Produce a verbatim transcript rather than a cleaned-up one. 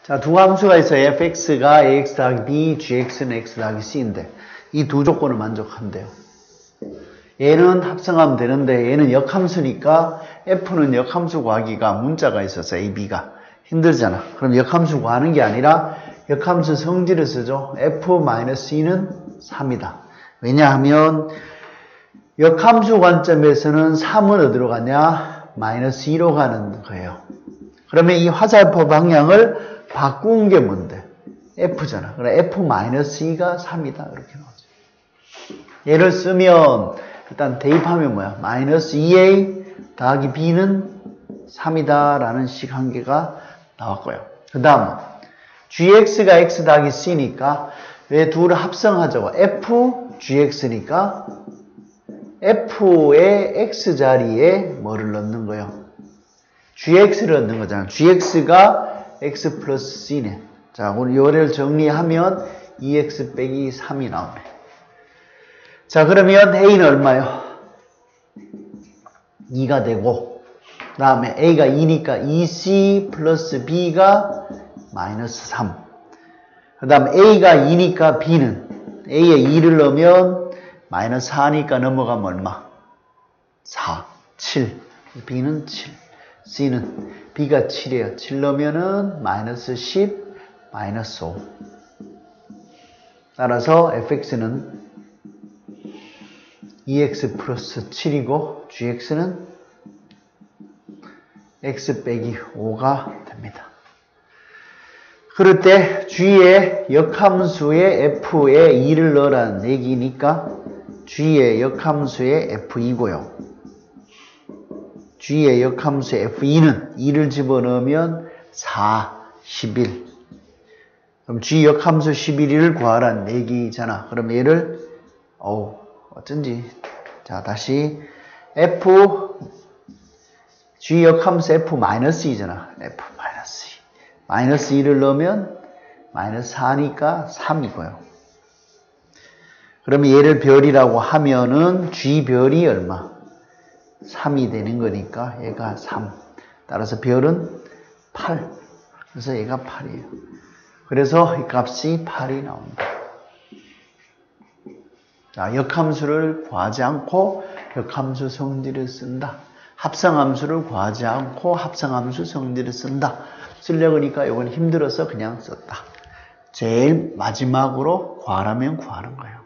자, 두 함수가 있어요. fx가 ax 더하기 b, gx는 x 더하기 c인데 이 두 조건을 만족한대요. 얘는 합성하면 되는데 얘는 역함수니까 f는 역함수 구하기가 문자가 있어서 a, b가 힘들잖아. 그럼 역함수 구하는 게 아니라 역함수 성질을 쓰죠. f-e는 삼이다. 왜냐하면 역함수 관점에서는 삼은 어디로 가냐? 마이너스 이로 가는 거예요. 그러면 이 화살표 방향을 바꾼 게 뭔데? f잖아. 그럼 f-이가 삼이다. 이렇게 나오죠. 얘를 쓰면 일단 대입하면 뭐야? 마이너스 이 에이 더하기 b는 삼이다 라는 식 한 개가 나왔고요. 그 다음 gx가 x 더하기 c니까 왜 둘을 합성하자고? f, gx니까 f의 x자리에 뭐를 넣는 거예요? gx를 넣는 거잖아. gx가 x 플러스 c네. 자, 오늘 요래를 정리하면 이 엑스 빼기 삼이 나오네. 자, 그러면 a는 얼마요? 이가 되고, 그 다음에 a가 이니까 이 씨 플러스 b가 마이너스 삼. 그 다음 a가 이니까 b는 a에 이를 넣으면 마이너스 사니까 넘어가면 얼마? 사, 칠. b는 칠. c는 b가 칠이에요. 칠 넣으면은 마이너스 십, 마이너스 오. 따라서 fx는 이 엑스 플러스 칠이고 gx는 x 빼기 오가 됩니다. 그럴 때 g의 역함수에 f에 이를 넣으라는 얘기니까 g의 역함수에 에프 이고요. g의 역함수에 에프 이는 이를 집어넣으면 사, 십일. 그럼 g 역함수 십일을 구하라는 얘기잖아. 그럼 얘를 어우 어쩐지 자 다시 f g 역함수 f-이잖아. f-이. 마이너스 이를 넣으면 마이너스 사니까 삼이고요. 그러면 얘를 별이라고 하면은 g 별이 얼마? 삼이 되는 거니까 얘가 삼. 따라서 별은 팔. 그래서 얘가 팔이에요. 그래서 이 값이 팔이 나옵니다. 자, 역함수를 구하지 않고 역함수 성질을 쓴다. 합성함수를 구하지 않고 합성함수 성질을 쓴다. 쓰려고 하니까 이건 힘들어서 그냥 썼다. 제일 마지막으로 구하라면 구하는 거예요.